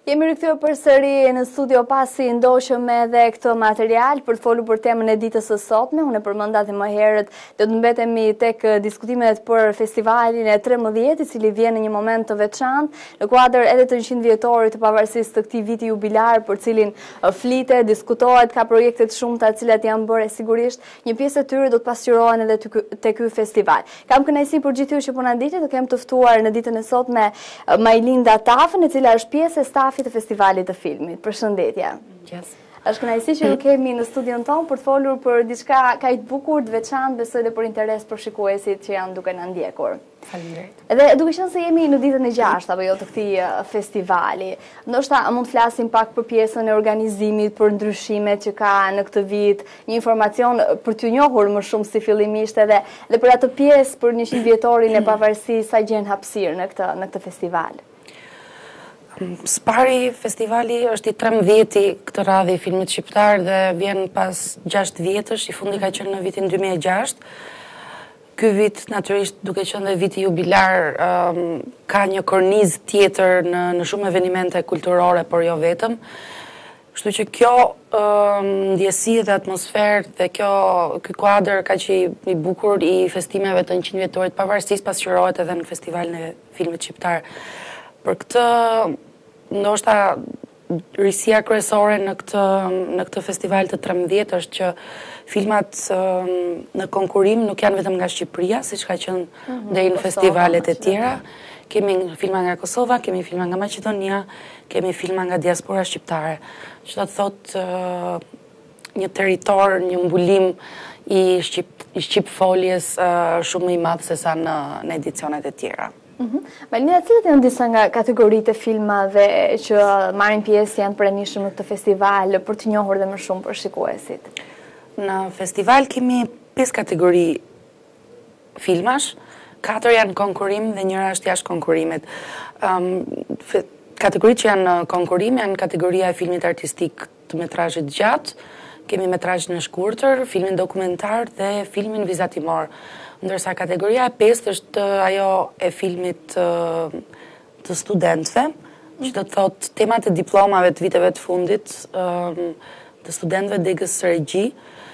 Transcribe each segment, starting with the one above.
Jemi rikthyer përsëri në studio pasi ndoqëm edhe këtë material për të folur për temën e ditës së sotme. Unë e përmenda edhe më herët, do të mbetemi tek diskutimet për festivalin e 13, i cili vjen në një moment të veçantë, në kuadër edhe të 100 vjetorit të pavarësisë të këtij viti jubilar, për cilin flitet, diskutohet, ka projekte të shumta të cilat janë bërë, sigurisht një pjesë e tyre do të pasqyrohen edhe te ky festival. Kam kënaqësi për gjithë ju që po na ndiqni, do kem të ftuar në ditën e sotme Majlinda Tafën, e cila është pjesë e stafit të festivalit të filmit. Përshëndetje. Është kënaqësi që ju kemi në studion tonë për të folur për diçka kaq të bukur, të veçantë, besoj dhe për interes për shikuesit që janë duke na ndjekur. Faleminderit. Edhe duke qenë se jemi në ditën e 6 apo jo të këtij festivali, ndoshta mund të flasim pak për pjesën e organizimit, për ndryshimet që ka në këtë vit, një informacion për t'ju njohur më shumë si fillimisht edhe për atë pjesë për 100 vjetorin e pavarësisë sa gjen hapësirë në këtë festival. Spari festivali është i 13-ti këtë radhë i filmit shqiptar dhe vjen pas 6 vjetësh, i fundi ka qenë në vitin 2006. Ky vit natyrisht duke qenë dhe viti jubilar ka një kornizë tjetër në shumë evenimente kulturore, por jo vetëm. Kështu që kjo ndjesi dhe atmosferë dhe ky kuadër kaq i bukur i festimeve të 100 vjetorit pavarësisë pasqyrohet edhe në festivalin e filmit shqiptar. Për këtë, ndoshta risia kryesore në këtë festival të 13 është që filmat në konkurim nuk janë vetëm nga Shqipëria, siç ka qenë deri në festivalet e tjera. Kemi filma nga Kosova, kemi filma nga Maqedonia, kemi filma nga diaspora shqiptare. Që do të thotë një territor, një mbulim i shqipfoljes shumë i madh sesa në edicionet e tjera. Majlinda, cilat janë disa nga kategoritë e filmave që marrin pjesë, janë pranishëm në këtë festival për të njohur dhe më shumë për shikuesit? Në festival kemi 5 kategori filmash, 4 janë konkurim dhe njëra është jashtë konkurimit. Kategoritë që janë në konkurim janë kategoria e filmit artistik të metrazhit gjatë, kemi metrazhin e shkurtër, filmin dokumentar dhe filmin vizatimor. Ndërsa kategoria e 5 është ajo e filmit të studentëve, që do të thotë temat e diplomave të viteve të fundit të studentëve degës së regji,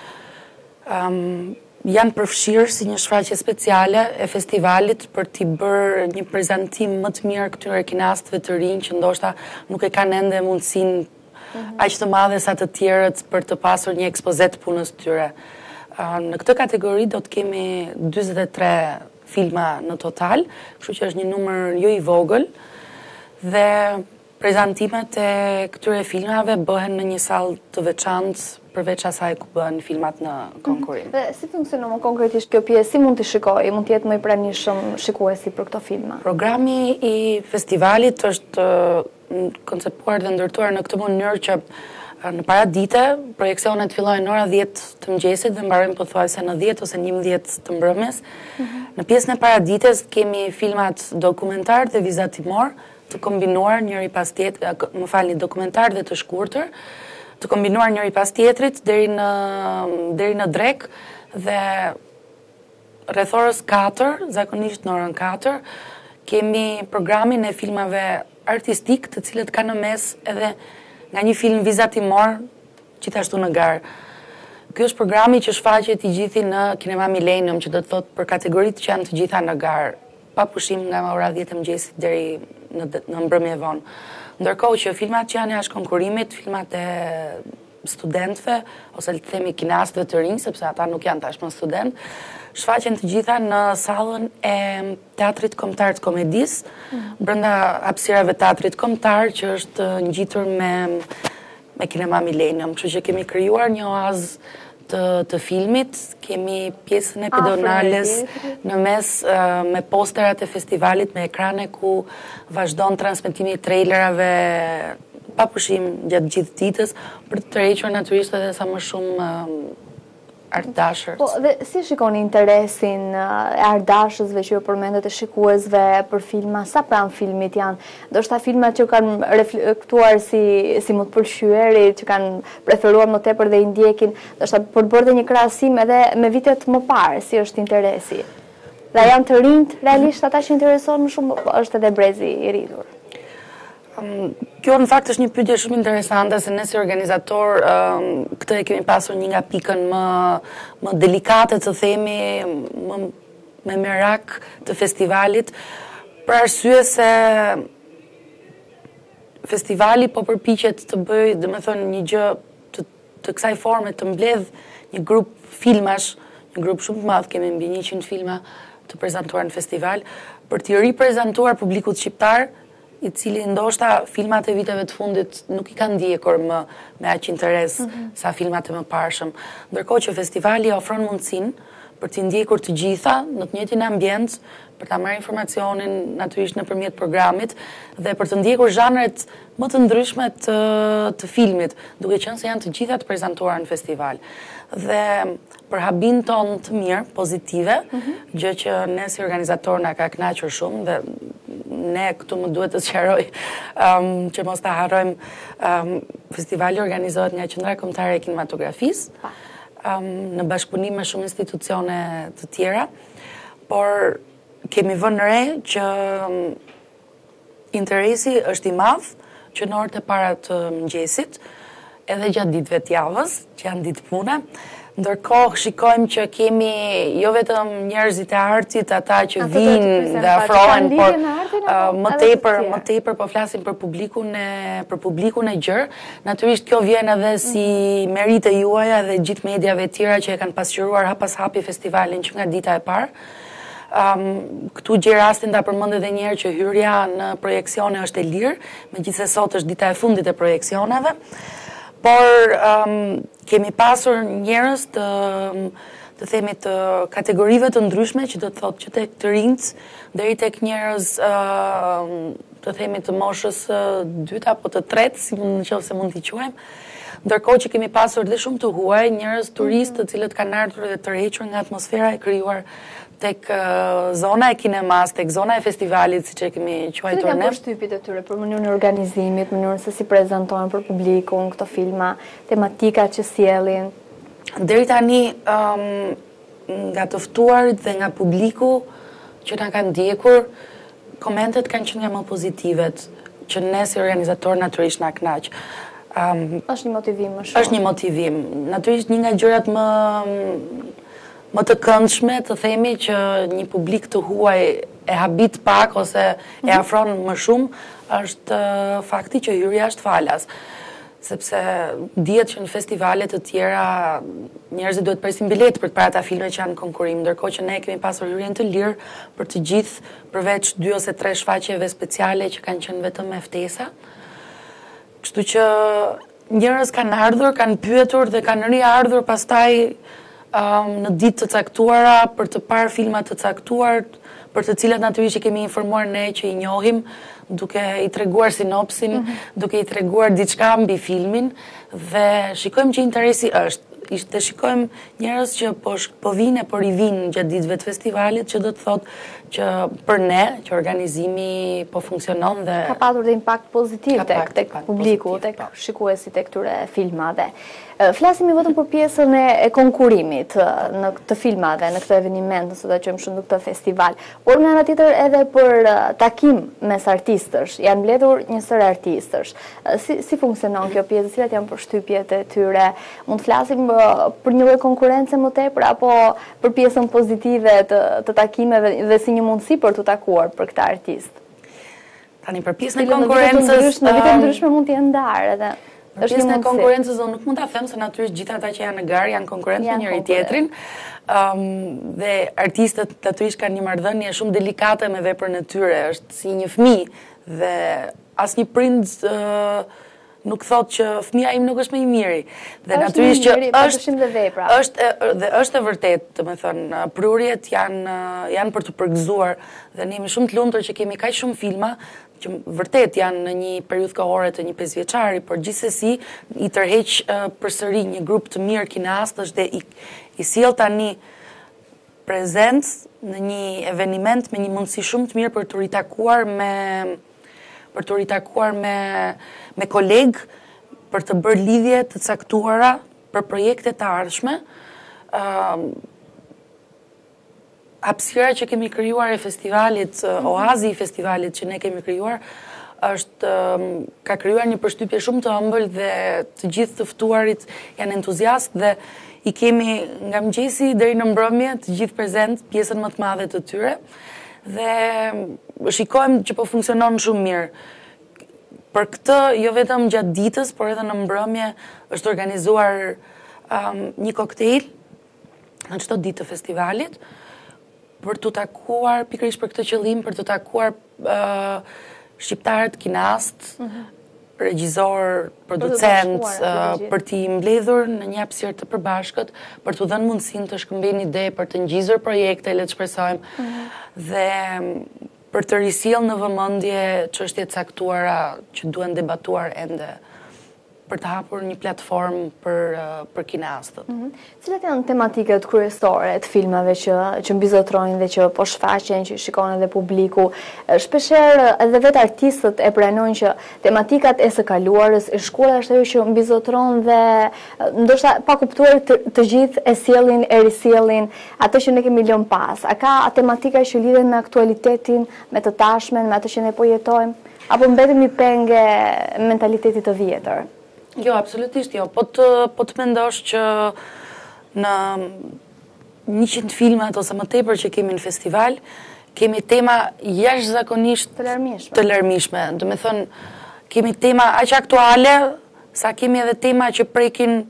janë përfshirë si një shfaqje speciale e festivalit për t'i bërë një prezantim më të mirë këtyre kinastëve të rinj që ndoshta nuk e kanë ende mundësinë aq të madhe sa të tjerët për të pasur një ekspozet punës tyre. Në këtë kategori do të kemi 43 filma në total, kështu që është një numër jo i vogël dhe prezantimet e këtyre filmave bëhen në një sallë të veçantë përveç asaj ku bëhen filmat në konkurim. Dhe si funksionon konkretisht kjo pjesë? Si mund të shikojë? Mund të jetë më i pranishëm shikuesi për këto filma? Programi i festivalit është koncepuar dhe ndërtuar në këtë mënyrë që në paradite, projeksionet fillojnë në ora 10 të mëngjesit dhe mbarojnë pothuajse në 10 ose 11 të mbrëmjes. Në pjesën e paradites kemi filmat dokumentar dhe vizatimor të kombinuar njëri pas tjetrit, dokumentar dhe të shkurtër, të kombinuar njëri pas tjetrit deri në drek dhe rreth orës 4, zakonisht në orën 4, kemi programin e filmave artistik të cilët kanë në mes edhe nga një film vizatimor gjithashtu në garë. Ky është programi që shfaqet i gjithi në Kinema Millennium, që do të thotë për kategoritë që janë të gjitha në garë, pa pushim nga ora 10 të mëngjesit deri në mbrëmje vonë. Ndërkohë që filmat që janë jashtë konkurimit, filmat e studentëve, ose le të themi kinastëve të rinj, sepse ata nuk janë tashmë studentë, shfaqen të gjitha në sallën e Teatrit Kombëtar të Komedisë, brenda hapësirave të Teatrit Kombëtar që është ngjitur me Kinema Millennium. Kështu që kemi krijuar një oazë të filmit, kemi pjesën e pedonales në mes me posterat e festivalit, me ekrane ku vazhdon transmetimi i trailerave pa pushim gjatë gjithë ditës për të tërhequr natyrisht edhe sa më shumë ardashës. Po, dhe si shikoni interesin e ardashësve që ju përmendet e shikuesve për filma? Sa pranë filmit janë? Ndoshta filmat që kanë reflektuar si më të pëlqyerit, që kanë preferuar më tepër dhe i ndjekin, ndoshta për të bërë një krahasim edhe me vitet më parë, si është interesi? Dhe janë të rinjt, realisht ata që interesohen më shumë, është edhe brezi i rritur? Kjo në fakt është një pyetje shumë interesante se ne si organizator këtë e kemi pasur një nga pikën më delikate të themi, me merak të festivalit, për arsye se festivali po përpiqet të bëjë, domethënë një gjë të kësaj forme, të mbledh një grup filmash, një grup shumë të madh, kemi mbi 100 filma të prezantuar në festival, për t'i riprezentuar publikut shqiptar, i cili ndoshta filmat e viteve të fundit nuk i kanë ndjekur me aq interes sa filmat e mëparshëm. Ndërkohë që festivali ofron mundësinë për t'i ndjekur të gjitha në të njëjtin ambient, për ta marrë informacionin natyrisht nëpërmjet programit dhe për të ndjekur zhanret më të ndryshme të filmit, duke qenë se janë të gjitha të prezantuara në festival. Dhe për habin ton të mirë, pozitive, gjë që ne si organizator na ka kënaqur shumë dhe ne këtu më duhet të sqaroj që mos ta harrojmë, festivali organizohet nga Qendra Kombëtare e Kinematografisë, në bashkëpunim me shumë institucione të tjera, por kemi vënë re që interesi është i madh që në orët e para të mëngjesit, edhe gjatë ditëve të javës, që janë ditë pune. Ndërkohë shikojmë që kemi jo vetëm njerëzit e artit, ata që vinë dhe afrohen, por më tepër po flasim për publikun e gjerë. Natyrisht kjo vjen edhe si merite juaja dhe gjithë mediave të tjera që e kanë pasqyruar hap pas hapi festivalin që nga dita e parë. Këtu gjej rastin ta përmend edhe një herë që hyrja në projeksione është e lirë, megjithëse sot është dita e fundit e projeksioneve. Por kemi pasur njerëz të themi të kategorive të ndryshme, që do të thotë që tek të rinjt deri tek njerëz të themi të moshës dytë apo të tretë, nëse mund t'i quajmë. Ndërkohë që kemi pasur dhe shumë të huaj, njerëz turistë të cilët kanë ardhur dhe të rrequr nga atmosfera e krijuar tek zona e kinemas, tek zona e festivalit, siç e kemi quajtur ne. Cilat janë përshtypjet e tyre për mënyrën e organizimit, mënyrën se si prezantohen për publikun këto filma, tematikat që sjellin? Deri tani nga të ftuarit dhe nga publiku që na kanë ndjekur, komentet kanë qenë nga më pozitivet, që ne si organizator natyrisht na kënaq. Është një motivim më shumë. Është një motivim. Natyrisht një nga gjërat më të këndshme të themi që një publik të huaj e habit pak ose e afron më shumë, është fakti që hyrja është falas. Sepse dihet që në festivale të tjera njerëzit duhet presin bilet për të parë ata filme që janë në konkurrim, ndërkohë që ne kemi pasur hyrjen të lirë për të gjithë, përveç 2 ose 3 shfaqjeve speciale që kanë qenë vetëm me ftesa. Kështu që njerëz kanë ardhur, kanë pyetur dhe kanë riardhur pastaj në ditë të caktuara për të parë filma të caktuar, për të cilat natyrisht që kemi informuar ne që i njohim, duke i treguar sinopsin, duke i treguar diçka mbi filmin, dhe shikojmë që interesi është. Dhe shikojmë njerëz që po vinë e po rivinë gjatë ditëve të festivalit, që do të thotë që për ne, që organizimi po funksionon dhe ka patur dhe impakt pozitiv tek publiku, tek shikuesit e këtyre filmave. Flasimi vetëm për pjesën e konkurimit në këtë filmave, në këtë eveniment, nëse do qëmë shumë në këtë festival, por nga ana tjetër edhe për takim mes artistësh, janë mbledhur një sër artistësh. Si funksionon kjo pjesë, cilat janë përshtypjet e tyre? Mund të flasim për një lloj konkurrence më tepër apo për pjesën pozitive të takimeve dhe si një mundësi për të takuar për këtë artist? Tani për pjesën e konkurrencës, në vite ndryshme mund të jenë ndarë edhe. Pjesën e konkurrencës nuk mund ta them se natyrisht gjithë ata që janë në garë janë konkurrentë me njëri tjetrin. Dhe artistët natyrisht kanë një marrëdhënie shumë delikate me veprën e tyre, është si një fëmijë dhe asnjë prind nuk thotë që fëmia im nuk është më i miri. Dhe natyrisht që është e vërtetë, domethënë prurjet janë për të përgëzuar dhe ne jemi shumë të lumtur që kemi kaq shumë filma që vërtet janë në një periudhë kohore të një 5 vjeçari, por gjithsesi i tërheq përsëri një grup të mirë kineastësh dhe i sjell tani prezent në një eveniment me një mundësi shumë të mirë për të ritakuar me kolegë, për të bërë lidhje të caktuara për projekte të ardhshme. Hapësira që kemi krijuar e festivalit, oazi i festivalit që ne kemi krijuar, ka krijuar një përshtypje shumë të ëmbël dhe të gjithë të ftuarit janë entuziastë dhe i kemi nga mëngjesi deri në mbrëmje të gjithë prezent, pjesën më të madhe të tyre dhe shikojmë që po funksionon shumë mirë. Për këtë, jo vetëm gjatë ditës, por edhe në mbrëmje është organizuar një koktejl në çdo ditë të festivalit për të takuar pikërisht për këtë qëllim, për të takuar shqiptarët, kinast, regjizor, producent, për t'i mbledhur në një hapësirë të përbashkët, për t'u dhënë mundësinë të shkëmbejnë ide, për të ngjizur projekte, le të shpresojmë, dhe për të risjellë në vëmendje çështje të caktuara që duhen debatuar ende, për të hapur një platformë për kinastët. Cilat janë tematikat kryesore të filmave që mbizotrojnë dhe që po shfaqen, që shikon edhe publiku? Shpeshherë edhe vetë artistët e pranojnë që tematikat e së kaluarës, e shkuara është ajo që mbizotron dhe ndoshta pa kuptuar të gjithë e sjellin, e risjellin atë që ne kemi lënë pas. A ka tematika që lidhen me aktualitetin, me të tashmen, me atë që ne po jetojmë? Apo mbetemi penge mentalitetit të vjetër? Jo, absolutisht jo. Po të mendosh që në 100 filmat ose më tepër që kemi në festival, kemi tema jashtëzakonisht të larmishme. Do me thënë, kemi tema aq aktuale, sa kemi edhe tema që prekin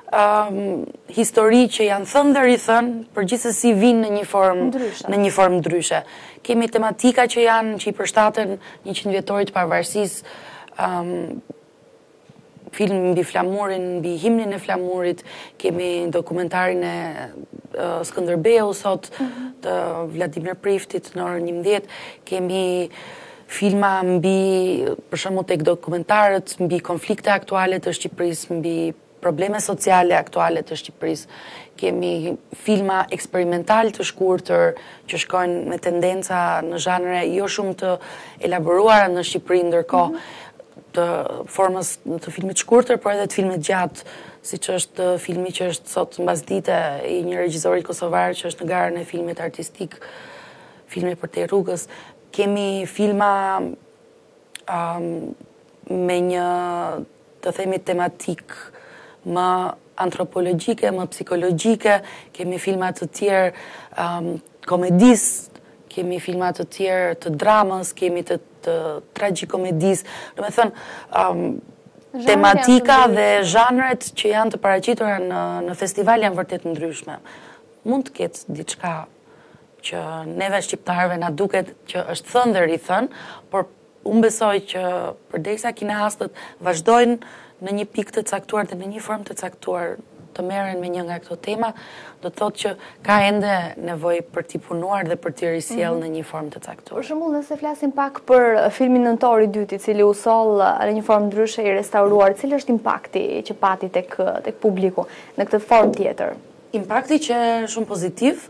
histori që janë thënë dhe rithënë, për gjithsesi vinë në një formë ndryshe. Kemi tematika që i përshtaten 100 vjetorit pavarësisë, film mbi flamurin, mbi himnin e flamurit, kemi dokumentarin e Skënderbeu sot, të Vladimir Priftit në orën 11, kemi filma mbi, për shembull tek dokumentarët, mbi konflikte aktuale të Shqipërisë, mbi probleme sociale aktuale të Shqipërisë, kemi filma eksperimental të shkurtër që shkojnë me tendenca në zhanre jo shumë të elaboruara në Shqipëri ndërkohë, të formës të filmit shkurtër, por edhe të filmit gjatë, siç është filmi që është sot mbasdite i një regjizori kosovar që është në garën e filmit artistik, filmi për te rrugës. Kemi filma me një, të themi, tematik më antropologjike, më psikologjike, kemi filma të tjerë komedis, kemi filma të tjerë të dramës, kemi të tragjikomedis. Do me thënë, tematika dhe zhanret që janë të paraqitura në festival janë vërtet ndryshme. Mund të ketë diçka që neve shqiptarëve na duket që është thënë dhe rithënë, por unë besoj që përderisa kinastët vazhdojnë në një pikë të caktuar dhe në një formë të caktuar të merren me një nga këto tema, do të thotë që ka ende nevojë për t'i punuar dhe për t'i risjellë në një formë të caktuar. Për shembull, nëse flasim pak për filmin Nëntori i dytë, i cili u soll në një formë ndryshe i restauruar, cili është impakti që pati tek publiku në këtë formë tjetër? Impakti që është shumë pozitiv.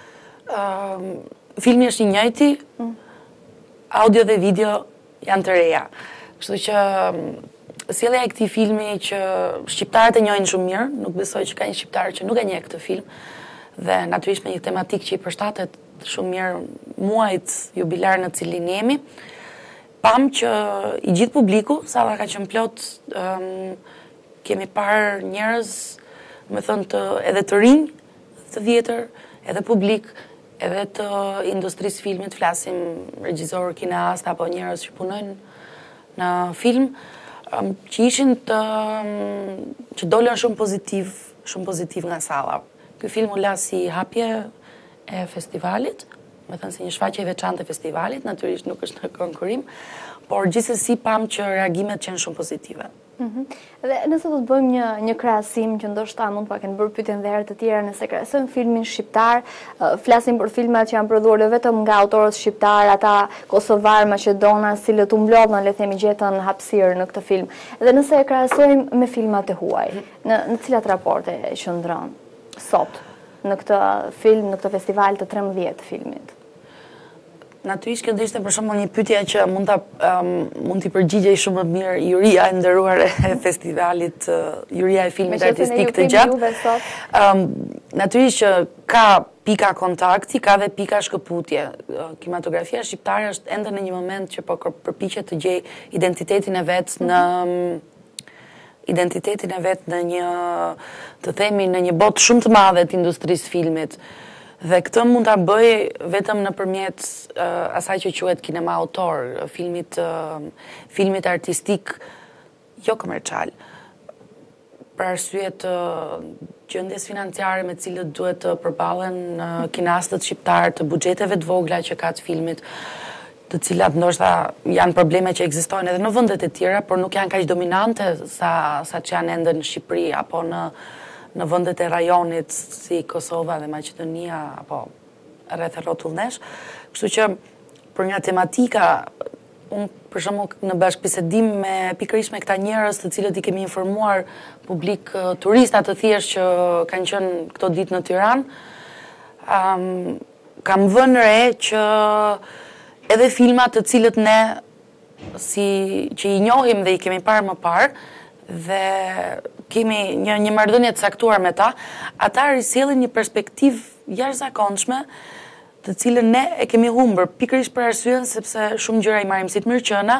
Filmi është i njëjti, audio dhe video janë të reja. Kështu që sjellja e këtij filmi që shqiptarët e njohin shumë mirë, nuk besoj që ka një shqiptar që nuk e njeh këtë film, dhe natyrisht me një tematikë që i përshtatet shumë mirë muajit jubilar në cilin jemi, pam që i gjithë publiku, salla ka qenë plot, kemi parë njerëz, me thënë edhe të rinj, të vjetër, edhe publik, edhe të industrisë filmit, flasim regjizor, kinast, apo njerëz që punojnë në film, që ishin që dolën shumë pozitiv nga salla. Ky film u la si hapje e festivalit, me thënë si një shfaqje e veçantë e festivalit, natyrisht nuk është në konkurim, por gjithsesi pam që reagimet qenë shumë pozitive. Dhe nëse do të bëjmë një krahasim që ndoshta mund pa kenë bërë pyetjen dhe herë të tjera, nëse krahasojmë filmin shqiptar, flasim për filmat që janë prodhuar jo vetëm nga autorët shqiptar, ata kosovar, maqedonar, cilët u mblodhën, le të themi, gjetën hapësirë në këtë film. Dhe nëse e krahasojmë me filmat e huaj, në cilat raporte qëndron sot në këtë film, në këtë festival të 13 filmit? Natyrisht kjo do ishte për shembull një pyetje që mund t'i përgjigjej shumë më mirë juria e nderuar e festivalit, juria e filmit artistik të gjatë. natyrisht që ka pika kontakti, ka dhe pika shkëputje. Kinematografia shqiptare është ende në një moment që po përpiqet të gjej identitetin e vet në një, të themi, në një botë shumë të madhe të industrisë filmit. Dhe këtë mund ta bëj vetëm nëpërmjet asaj që quhet kinema autor, filmit artistik jo komercial. Për arsye të gjendjes financiare me cilët duhet të përballen kinastët shqiptar, të buxheteve të vogla që ka të filmit, të cilat ndoshta janë probleme që ekzistojnë edhe në vendet e tjera, por nuk janë kaq dominante sa që janë ende në Shqipëri apo në vendet e rajonit si Kosova dhe Maqedonia apo rreth e rrotullnesh. Kështu që për një tematika, unë për shembull në bashkëbisedim pikërisht me këta njerëz të cilët i kemi informuar publik turista të thjeshtë që kanë qenë këto ditë në Tiranë, kam vënë re që edhe filmat të cilët ne që i njohim dhe i kemi parë më parë dhe kemi një marrëdhënie të saktuar me ta, ata risjellin një perspektivë jashtëzakonshme të cilën ne e kemi humbur, pikërisht për arsyen sepse shumë gjëra i marrim si të mirëqëna.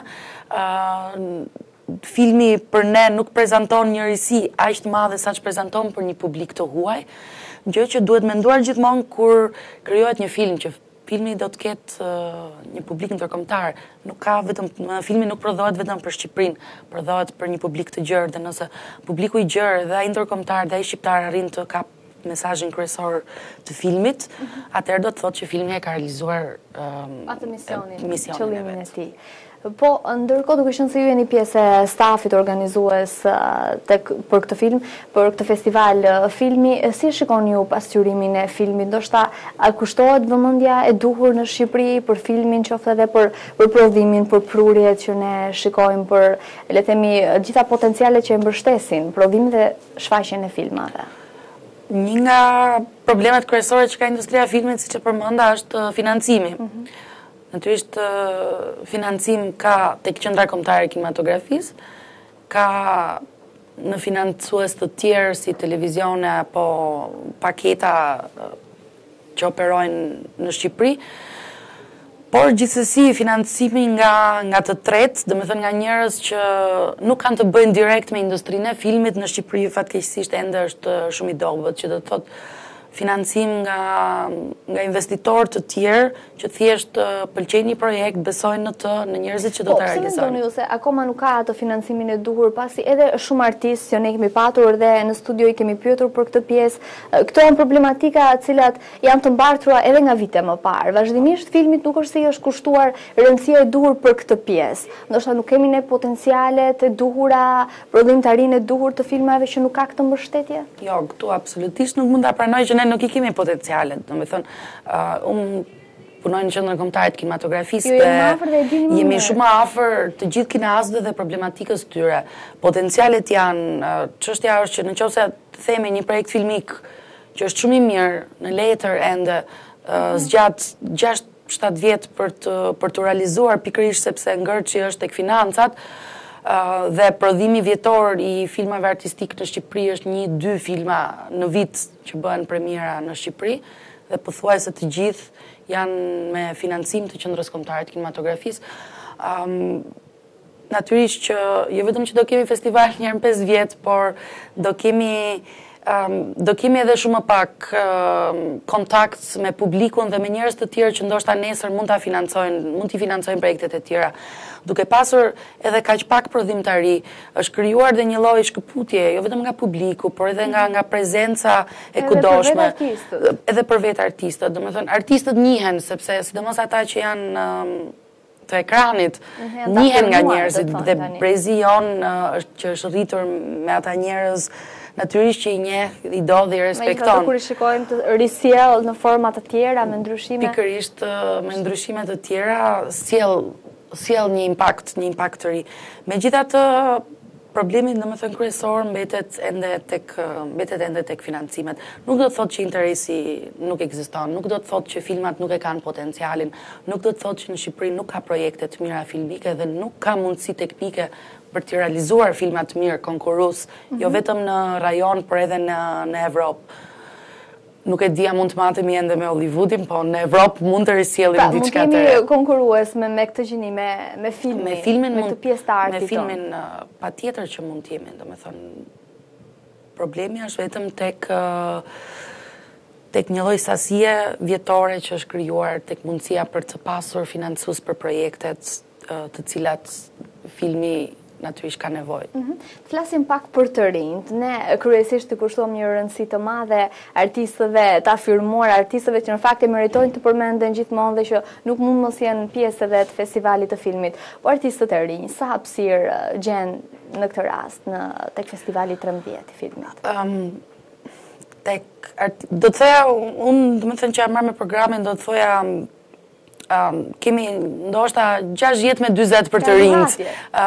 Filmi për ne nuk prezanton një risi aq të madhe sa që prezanton për një publik të huaj, gjë që duhet menduar gjithmonë kur krijohet një film, që filmi do të ketë një publik ndërkombëtar. Filmi nuk prodhohet vetëm për Shqipërinë, prodhohet për një publik të gjerë, dhe nëse publiku i gjerë dhe ai ndërkombëtar dhe ai shqiptar arrin të kap mesazhin kryesor të filmit, atëherë do të thotë që filmi e ka realizuar atë qëllimin e tij. Po, ndërkohë duke qenë se ju jeni pjesë e stafit organizues për këtë film, për këtë festival filmi, si shikoni ju pasqyrimin e filmit? Ndoshta a kushtohet vëmendja e duhur në Shqipëri për filmin, qoftë edhe për prodhimin, për prurjet që ne shikojmë, për le të themi gjitha potencialet që e mbështesin prodhimin dhe shfaqjen e filmave? Një nga problemet kryesore që ka industria e filmit, siç e përmenda, është financimi. Natyrisht financim ka tek Qendra Kombëtare e Kinematografisë, ka në financues të tjerë si televizione apo paketa që operojnë në Shqipëri, por gjithsesi financimi nga të tretë, domethënë nga njerëz që nuk kanë të bëjnë direkt me industrinë e filmit në Shqipëri, fatkeqësisht ende është shumë i dobët, që do të thotë financim nga investitorë të tjerë që thjesht pëlqejnë një projekt, besojnë në njerëzit që do ta realizojnë. Po, pse mendoni ju se akoma nuk ka atë financimin e duhur, pasi edhe shumë artistë që ne kemi patur dhe në studio i kemi pyetur për këtë pjesë, këto janë problematika të cilat janë të mbartura edhe nga vite më parë. Vazhdimisht filmit nuk është se i është kushtuar rëndësia e duhur për këtë pjesë. Ndoshta nuk kemi ne potencialet e duhura, prodhimtarinë e duhur të filmave që nuk ka këtë mbështetje? Jo, këtu absolutisht nuk mund ta pranoj që nuk i kemi potencialet, domethënë, unë punoj në Qendrën Kombëtare të Kinematografisë dhe jemi shumë afër të gjithë kinastëve dhe problematikës tyre. Potencialet janë, çështja është që nëse themi një projekt filmik që është shumë i mirë në letër ende zgjat 6-7 vjet për të realizuar, pikërisht sepse ngërçi është tek financat, dhe prodhimi vjetor i filmave artistik në Shqipëri është 1-2 filma në vit që bëhen premiera në Shqipëri, dhe pothuajse të gjithë janë me financim të Qendrës Kombëtare të Kinematografisë. Natyrisht që jo vetëm që do kemi festival një herë në 5 vjet, por do kemi edhe shumë më pak kontakt me publikun dhe me njerëz të tjerë që ndoshta nesër mund t'i financojnë projektet e tjera. Duke pasur edhe kaq pak prodhimtari, është krijuar dhe një lloj shkëputje, jo vetëm nga publiku, por edhe nga prezenca e kudoshme. Edhe për vetë artistët. Domethënë, artistët njihen, sepse sidomos ata që janë të ekranit, njihen nga njerëzit, dhe brezi jonë që është rritur me ata njerëz, natyrisht që i njeh, i do dhe i respekton. Me kur i shikojmë të risjell në forma të tjera, me ndryshime? Pikërisht me ndryshime të tjera, sjell një impakt të ri. Megjithatë, problemi domethënë kryesor mbetet ende tek financimet. Nuk do të thotë që interesi nuk ekziston, nuk do të thotë që filmat nuk e kanë potencialin, nuk do të thotë që në Shqipëri nuk ka projekte të mira filmike dhe nuk ka mundësi teknike për të realizuar filma të mirë konkurrues, jo vetëm në rajon, por edhe në Evropë. nuk e dia mund të matemi ende me Hollywoodin, po në Evropë mund të risjellim pra, diçka të... Pra, mund kemi konkurues me këtë gjini, me filmin, me këtë pjesë të artit. Me filmin, pa tjetër që mund t'jemi, do me thënë, problemi është vetëm tek një lloj sasie vjetore që është krijuar tek mundësia për të pasur financues për projektet të cilat filmi natyrisht ka nevojë. Flasim pak për të rinjt. Ne kryesisht të kushtojmë një rëndësi të madhe artistëve të afirmuar, artistëve që në fakt e meritojnë të përmenden gjithmonë dhe që nuk mund mos jenë pjesë edhe të festivalit të filmit. Po artistët e rinj, sa hapësirë gjen në këtë rast tek festivali 13 i filmit? Do të thoja, unë do të thënë që jam marrë me programin, do të thoja kemi ndoshta 60 me 40 për të rinjt.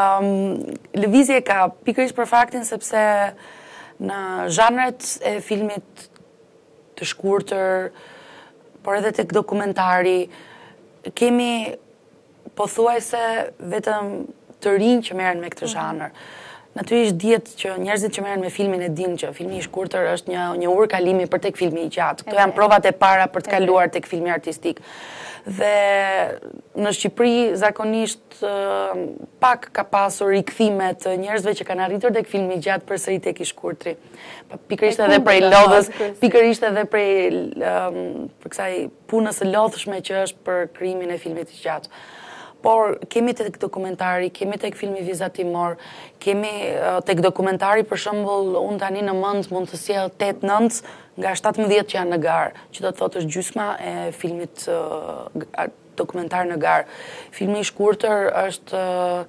Lëvizje ka pikërisht për faktin sepse në zhanret e filmit të shkurtër, por edhe tek dokumentari, kemi pothuajse vetëm të rinj që merren me këtë zhanër. Natyrisht dihet që njerëzit që merren me filmin e dinë që filmi i shkurtër është një urë kalimi për tek filmi i gjatë. Këto janë provat e para për të kaluar tek filmi artistik. Dhe në Shqipëri zakonisht pak ka pasur rikthime të njerëzve që kanë arritur tek filmi i gjatë përsëri tek i shkurtri. Pikërisht edhe prej lodhës, pikërisht edhe prej për kësaj punës së lodhshme që është për krijimin e filmit të gjatë. Por kemi tek dokumentari, kemi tek filmi Viza Timor, kemi tek dokumentari për shembull, unë tani në mend mund të sjell 8-9 nga 17 që janë në garë, që do të thotë është gjysma e filmit dokumentar në garë. Filmi i shkurtër është,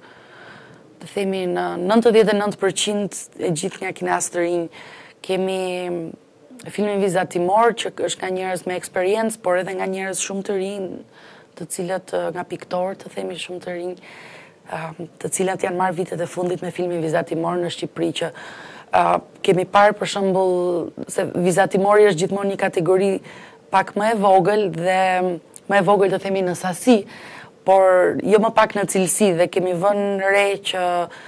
të themi, në 99% e gjithë nga kinastë të rinj. Kemi filmin Viza Timor, që është nga njerëz me eksperiencë, por edhe nga njerëz shumë të rinj, të cilat nga piktorë, të themi shumë të rinj, të cilat janë marrë vitet e fundit me filmin Viza Timor në Shqipëri, që kemi parë për shembull se Viza Timori është gjithmonë një kategori pak më e vogël dhe më e vogël të themi në sasi, por jo më pak në cilësi, dhe kemi vënë re që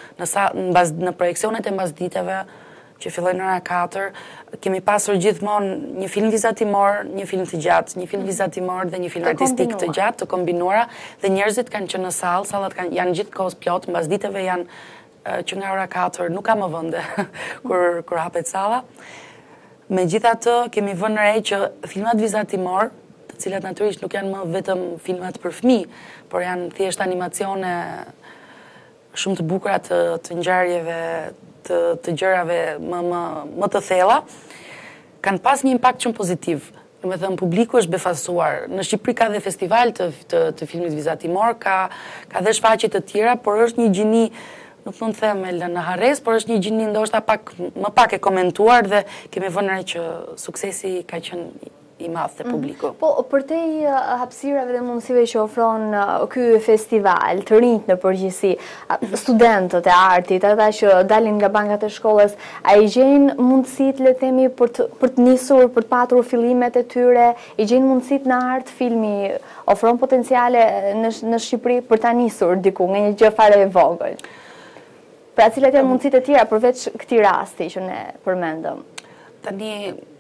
në projeksionet e mbasditeve që fillojnë në ora 4, kemi pasur gjithmonë një film Viza Timor, një film të gjatë, një film Viza Timor dhe një film artistik të gjatë, të kombinuara, dhe njerëzit kanë qenë në sallë, sallat janë gjithkohës plot, mbasditeve janë që nga ora 4 nuk ka më vende kur hapet salla. Megjithatë, kemi vënë re që filmat Viza Timor, të cilat natyrisht nuk janë më vetëm filmat për fëmijë, por janë thjesht animacione shumë të bukura të ngjarjeve, të gjërave më të thella, kanë pas një impakt shumë pozitiv. Do të thënë, publiku është befasuar. Në Shqipëri ka dhe festival të filmit Viza Timor, ka dhe shfaqje të tjera, por është një gjini, nuk mund të them në harres, por është një gjini ndoshta më pak e komentuar dhe kemi vënë re që suksesi ka qenë i madh te publiku. Po, përtej hapësirave dhe mundësive që ofron ky festival të rinjt në përgjithësi, studentët e artit, ata që dalin nga bankat e shkollës, a i gjejnë mundësit, le të themi, për të nisur, për të patur fillimet e tyre, i gjejnë mundësit në art, filmi ofron potenciale në Shqipëri për ta nisur diku nga një gjë fare e vogël. Pra cilat janë mundësit e tjera përveç këtij rasti që ne përmendëm? Tani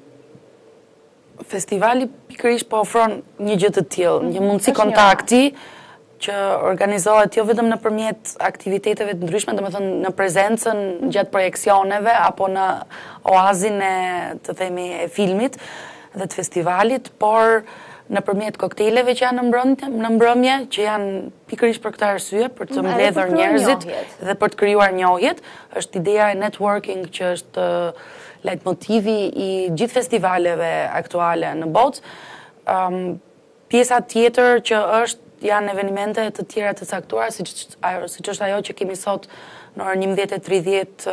festivali pikërisht po ofron një gjë të tillë, një mundësi kontakti që organizohet jo vetëm nëpërmjet aktiviteteve të ndryshme, domethënë në prezencën gjatë projeksioneve apo në oazin e, të themi, e filmit dhe të festivalit, por nëpërmjet kokteleve që janë në mbrëmje, që janë pikërisht për këtë arsye, për të mbledhur njerëzit dhe për të krijuar njohjet. Është ideja e networking që është leitmotivi i gjithë festivaleve aktuale në botë. Pjesa tjetër që janë evenimente të tjera të caktuara, siç është ajo që kemi sot në orën 11:30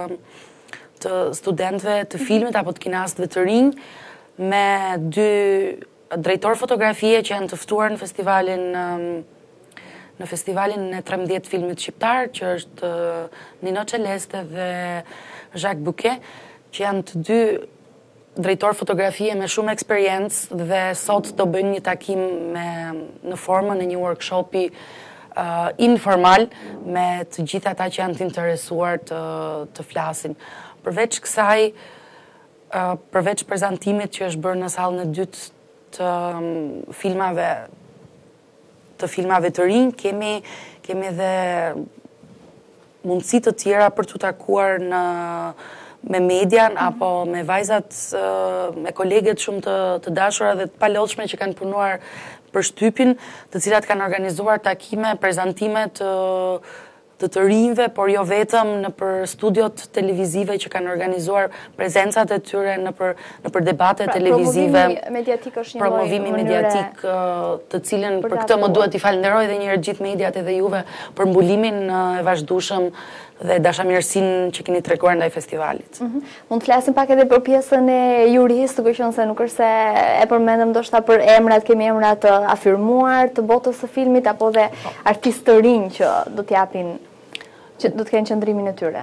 të studentëve të filmit apo të kinastëve të rinj, me 2 drejtor fotografie që janë të ftuar në festivalin e 13 filmit shqiptar, që është Nino Celeste dhe Jacques Bouquet, që janë të 2 drejtor fotografie me shumë eksperiencë dhe sot do bëjnë një takim në formën e një workshopi informal me të gjithë ata që janë të interesuar të flasin. Përveç kësaj, përveç prezantimit që është bërë në sallën e dytë të filmave të rinj, kemi edhe mundësi të tjera për të takuar me median apo me vajzat, me koleget shumë të dashura dhe të palodhshme që kanë punuar për shtypin, të cilat kanë organizuar takime, prezantime të rinjve, por jo vetëm në për studiot televizive që kanë organizuar prezencat e tyre në për debate televizive. Promovimi mediatik është një promovimi mediatik të cilën për këtë më duhet t'i falenderoj dhe njërë gjithë mediat edhe juve për mbulimin e vazhdueshëm dhe dashamirësinë që keni treguar ndaj festivalit. Mund të flasim pak edhe për pjesën e jurisë, duke qenë se nuk është se e përmendëm ndoshta për emrat, kemi emra të afirmuar të botës së filmit apo dhe artistë të rinj që do t'japin, që do të kenë qëndrimin e tyre.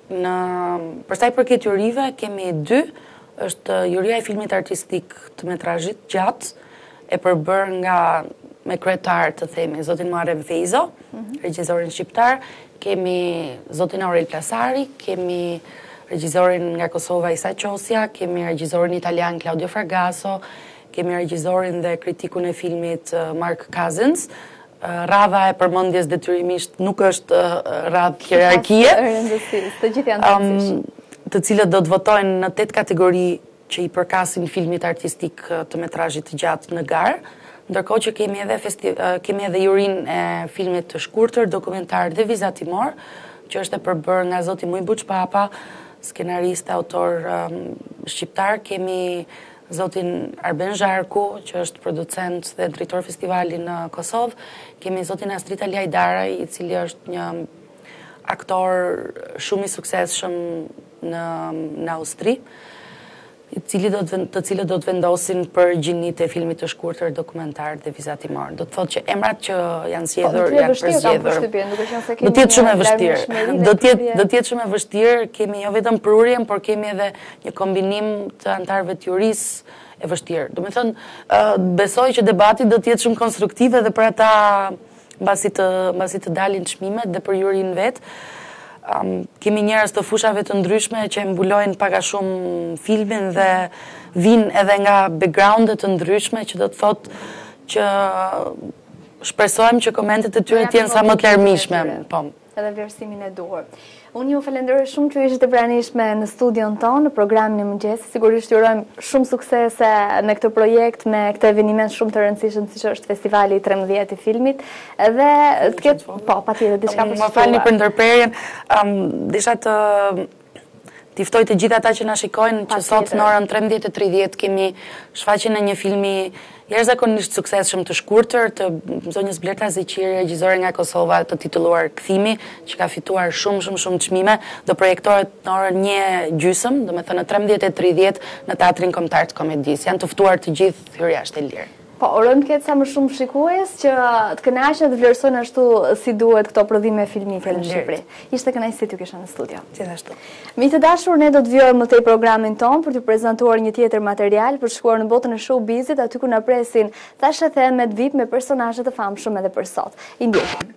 Për sa i përket jurive, kemi 2, është juria e filmit artistik të metrazhit gjatë, e përbërë nga me kryetar të themi zotin Muharrem Feizo, regjisorin shqiptar, kemi zotin Aurel Plasari, kemi regjisorin nga Kosova Isa Qosja, kemi regjisorin italian Claudio Fragasso, kemi regjisorin dhe kritikun e filmit Mark Cousins. Radha e përmendjes detyrimisht nuk është radhë hierarkie, të gjithë janë të cilët do të votojnë në 8 kategori që i përkasin filmit artistik të metrazhit të gjatë në garë, ndërkohë që kemi edhe jurin e filmit të shkurtër, dokumentar dhe vizatimor, që është e përbërë nga zoti Mujbuç Papa, skenarist, autor shqiptar, kemi zotin Arben Zharku, që është producent dhe drejtor festivali në Kosovë, kemi zotin Astrid Ali Ajdaraj, i cili është një aktor shumë i suksesshëm në Austri, të cilët do të vendosin për gjinit e filmit të shkurtër, dokumentar dhe vizatimor. Do të thotë që emrat që janë zgjedhur janë përzgjedhur. Do të jetë shumë e vështirë. Do të jetë shumë e vështirë, kemi jo vetëm prurjen, por kemi edhe një kombinim të antarëve të jurisë e vështirë. Do të thënë, besoj që debati do të jetë shumë konstruktiv edhe për ata mbasi të dalin çmimet dhe për jurin vetë. Kemi njerëz të fushave të ndryshme që mbulojnë paga shumë filmin dhe vinë edhe nga backgroundet të ndryshme, që do të thotë që shpresojmë që komentet e tyre të jenë sa më të larmishme. Edhe vlerësimin e duhur. Unë ju falenderoj shumë që ishte pranishme në studion tonë, në programin e mëngjesit. Sigurisht ju urojmë shumë suksese me këtë projekt, me këtë eveniment shumë të rëndësishëm siç është festivali i 13 i filmit. Dhe të ketë, patjetër diçka për më falni për ndërprerjen, desha t'i ftoj të gjithë ata që na shikojnë që sot në orën 13:30 kemi shfaqjen e një filmi jashtëzakonisht suksesshëm të shkurtër të zonjës Blerta Zeqiri, regjizore nga Kosova, të titulluar Kthimi, që ka fituar shumë çmime, do projektohet në orën 1:30, domethënë në 13:30 në Teatrin Kombëtar të Komedisë. Janë të ftuar të gjithë, hyrja është e lirë. Po, urojmë të ketë sa më shumë shikues që të kënaqen dhe vlerësojnë ashtu si duhet këto prodhime filmike në Shqipëri. Ishte kënaqësi t'ju kisha në studio. Gjithashtu. Miq të dashur, ne do të vijojmë në programin ton për t'ju prezantuar një tjetër material për të shkuar në botën e showbizit, aty ku na presin thashë themet VIP me personazhe të famshëm edhe për sot. I ndjekim.